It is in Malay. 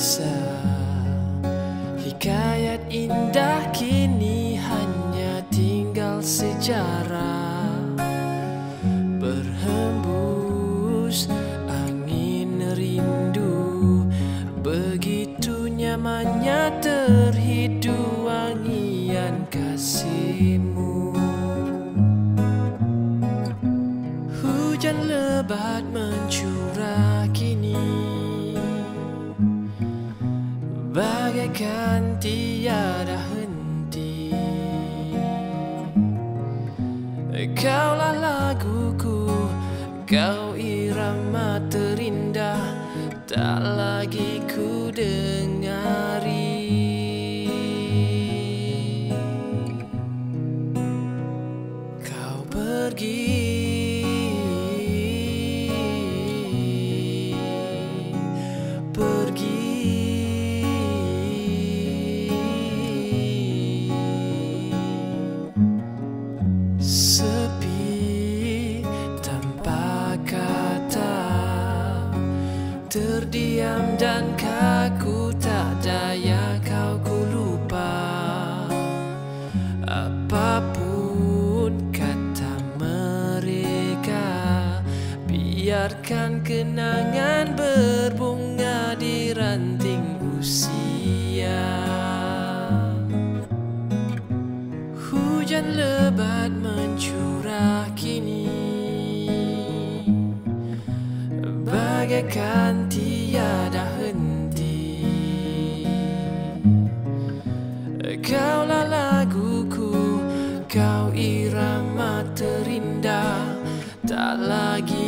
kisah hikayat indah kini hanya tinggal sejarah. Berhembus angin rindu, begitu nyamannya terhidu wangian kasihmu. Hujan lebat mencurah kini, bagaikan tiada henti. Kaulah laguku, kau irama terindah, tak lagi ku dengari. Kau pergi, sepi tanpa kata, terdiam dan kaku, tak daya kau ku lupa. Apapun kata mereka, biarkan kenangan berbunga di ranting usia. Hujan lebat mencurah kini, bagaikan tiada henti. Kaulah laguku, kau irama terindah, tak lagi